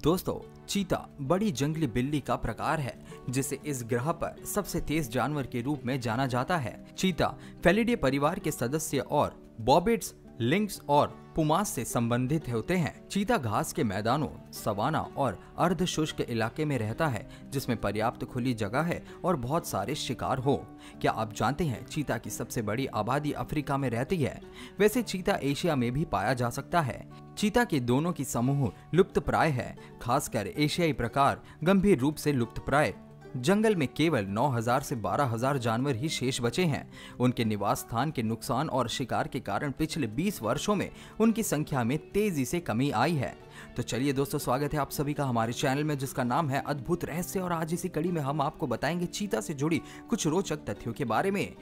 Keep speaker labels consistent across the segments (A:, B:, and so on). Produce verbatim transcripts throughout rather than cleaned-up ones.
A: दोस्तों, चीता बड़ी जंगली बिल्ली का प्रकार है जिसे इस ग्रह पर सबसे तेज जानवर के रूप में जाना जाता है। चीता फेलिडे परिवार के सदस्य और बॉबिट्स, लिंक्स और पुमास से संबंधित होते हैं। चीता घास के मैदानों, सवाना और अर्ध शुष्क इलाके में रहता है जिसमें पर्याप्त खुली जगह है और बहुत सारे शिकार हो। क्या आप जानते हैं चीता की सबसे बड़ी आबादी अफ्रीका में रहती है? वैसे चीता एशिया में भी पाया जा सकता है। चीता के दोनों की समूह लुप्तप्राय है, खासकर एशियाई प्रकार गंभीर रूप से लुप्तप्राय। जंगल में केवल नौ हज़ार से बारह हज़ार जानवर ही शेष बचे हैं। उनके निवास स्थान के नुकसान और शिकार के कारण पिछले बीस वर्षों में उनकी संख्या में तेजी से कमी आई है। तो चलिए दोस्तों, स्वागत है आप सभी का हमारे चैनल में जिसका नाम है अद्भुत रहस्य, और आज इसी कड़ी में हम आपको बताएंगे चीता से जुड़ी कुछ रोचक तथ्यों के बारे में।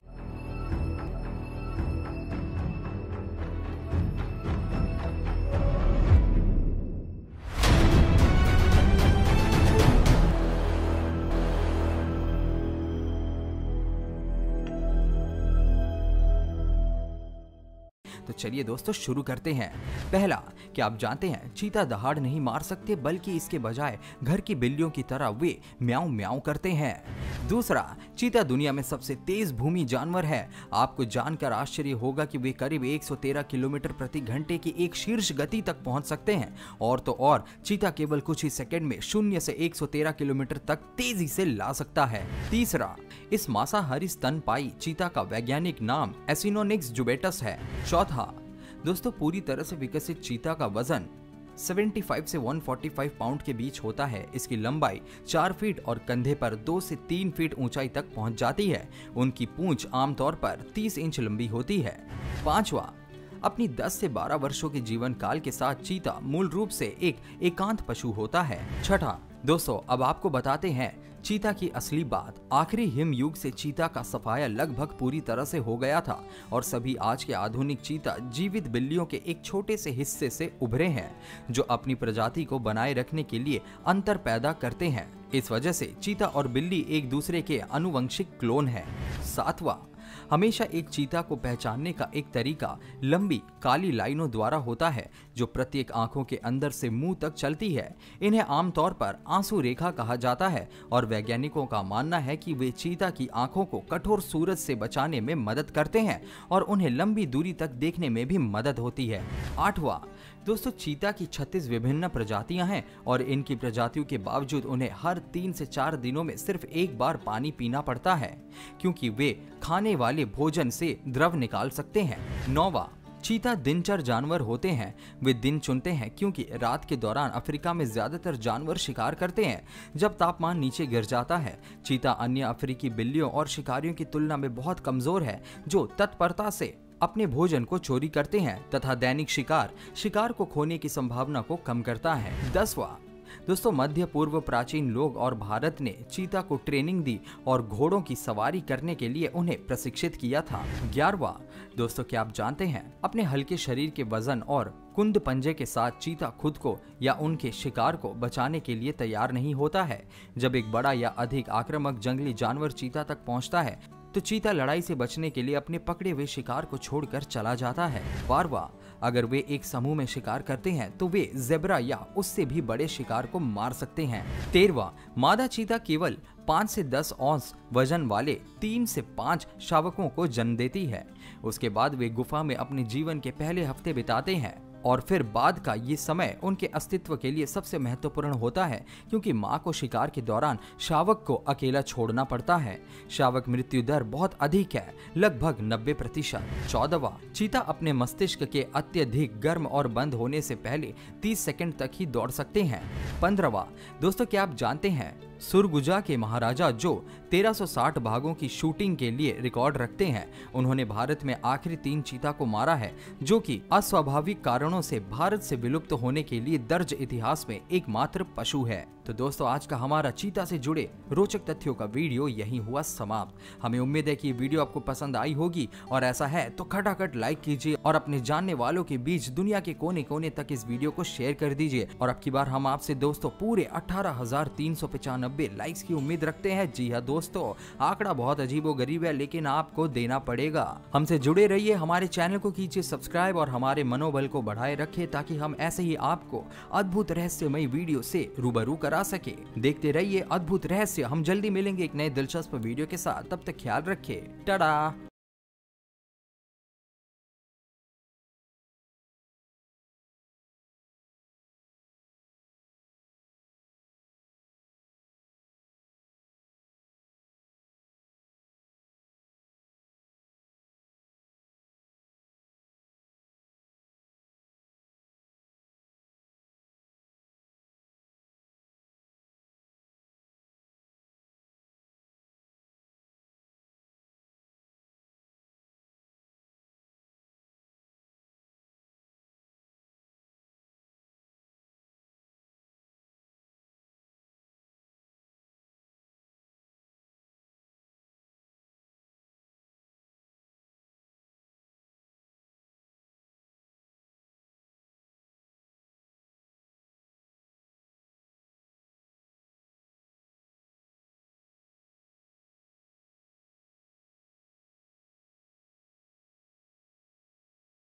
A: तो चलिए दोस्तों शुरू करते हैं। पहला, क्या आप जानते हैं चीता दहाड़ नहीं मार सकते, बल्कि इसके बजाय घर की बिल्लियों की तरह वे म्याऊं म्याऊं करते हैं। दूसरा, चीता दुनिया में सबसे तेज भूमि जानवर है। आपको जानकर आश्चर्य होगा कि वे करीब एक सौ तेरह किलोमीटर प्रति घंटे की एक शीर्ष गति तक पहुंच सकते हैं। और तो और चीता केवल कुछ ही सेकंड में शून्य से एक सौ तेरह किलोमीटर तक तेजी से ला सकता है। तीसरा, इस मांसाहारी स्तनपायी चीता का वैज्ञानिक नाम एसिनोनिक्स जुबेटस है। चौथा, दोस्तों पूरी तरह से विकसित चीता का वजन पचहत्तर से एक सौ पैंतालीस पाउंड के बीच होता है। इसकी लंबाई चार फीट और कंधे पर दो से तीन फीट ऊंचाई तक पहुंच जाती है। उनकी पूंछ आमतौर पर तीस इंच लंबी होती है। पांचवा, अपनी दस से बारह वर्षों के जीवन काल के साथ चीता मूल रूप से एक एकांत पशु होता है। छठा, दोस्तों अब आपको बताते हैं चीता की असली बात। आखिरी हिम युग से चीता का सफाया लगभग पूरी तरह से हो गया था और सभी आज के आधुनिक चीता जीवित बिल्लियों के एक छोटे से हिस्से से उभरे हैं जो अपनी प्रजाति को बनाए रखने के लिए अंतर पैदा करते हैं। इस वजह से चीता और बिल्ली एक दूसरे के आनुवंशिक क्लोन हैं। सातवां, हमेशा एक चीता को पहचानने का एक तरीका लंबी काली लाइनों द्वारा होता है जो प्रत्येक आंखों के अंदर से मुंह तक चलती है। इन्हें आमतौर पर आंसू रेखा कहा जाता है और वैज्ञानिकों का मानना है कि वे चीता की आंखों को कठोर सूरज से बचाने में मदद करते हैं और उन्हें लंबी दूरी तक देखने में भी मदद होती है। आठवां, दोस्तों चीता की छत्तीस विभिन्न प्रजातियां हैं और इनकी प्रजातियों के बावजूद उन्हें हर तीन से चार दिनों में सिर्फ एक बार पानी पीना पड़ता है क्योंकि वे खाने वाले भोजन से द्रव निकाल सकते हैं। नौवां, चीता दिनचर जानवर होते हैं। वे दिन चुनते हैं क्योंकि रात के दौरान अफ्रीका में ज्यादातर जानवर शिकार करते हैं जब तापमान नीचे गिर जाता है। चीता अन्य अफ्रीकी बिल्लियों और शिकारियों की तुलना में बहुत कमजोर है जो तत्परता से अपने भोजन को चोरी करते हैं तथा दैनिक शिकार शिकार को खोने की संभावना को कम करता है। दसवां, दोस्तों मध्य पूर्व प्राचीन लोग और भारत ने चीता को ट्रेनिंग दी और घोड़ों की सवारी करने के लिए उन्हें प्रशिक्षित किया था। ग्यारहवां, दोस्तों क्या आप जानते हैं अपने हल्के शरीर के वजन और कुंद पंजे के साथ चीता खुद को या उनके शिकार को बचाने के लिए तैयार नहीं होता है। जब एक बड़ा या अधिक आक्रामक जंगली जानवर चीता तक पहुंचता है तो चीता लड़ाई से बचने के लिए अपने पकड़े हुए शिकार को छोड़कर चला जाता है। बारहवां, अगर वे एक समूह में शिकार करते हैं तो वे ज़ेब्रा या उससे भी बड़े शिकार को मार सकते हैं। तेरहवां, मादा चीता केवल पाँच से दस औंस वजन वाले तीन से पाँच शावकों को जन्म देती है। उसके बाद वे गुफा में अपने जीवन के पहले हफ्ते बिताते हैं और फिर बाद का ये समय उनके अस्तित्व के लिए सबसे महत्वपूर्ण होता है क्योंकि मां को शिकार के दौरान शावक को अकेला छोड़ना पड़ता है। शावक मृत्यु दर बहुत अधिक है, लगभग नब्बे प्रतिशत। चौदहवां, चीता अपने मस्तिष्क के अत्यधिक गर्म और बंद होने से पहले तीस सेकंड तक ही दौड़ सकते हैं। पंद्रहवां, दोस्तों क्या आप जानते हैं सुरगुजा के महाराजा जो तेरह सौ साठ भागों की शूटिंग के लिए रिकॉर्ड रखते हैं, उन्होंने भारत में आखिरी तीन चीता को मारा है जो कि अस्वाभाविक कारणों से भारत से विलुप्त होने के लिए दर्ज इतिहास में एकमात्र पशु है। तो दोस्तों आज का हमारा चीता से जुड़े रोचक तथ्यों का वीडियो यहीं हुआ समाप्त। हमें उम्मीद है कि ये वीडियो आपको पसंद आई होगी और ऐसा है तो खटाखट लाइक कीजिए और अपने जानने वालों के बीच दुनिया के कोने कोने तक इस वीडियो को शेयर कर दीजिए। और अब की बार हम आपसे दोस्तों पूरे अठारह हजार तीन सौ पचानबे लाइक्स की उम्मीद रखते हैं। जी हाँ दोस्तों, दोस्तों, आंकड़ा बहुत अजीबोगरीब है, लेकिन आपको देना पड़ेगा। हमसे जुड़े रहिए, हमारे चैनल को कीजिए सब्सक्राइब और हमारे मनोबल को बढ़ाए रखिए, ताकि हम ऐसे ही आपको अद्भुत रहस्यमयी वीडियो से रूबरू करा सके। देखते रहिए अद्भुत रहस्य। हम जल्दी मिलेंगे एक नए दिलचस्प वीडियो के साथ। तब तक ख्याल रखिए। टाटा।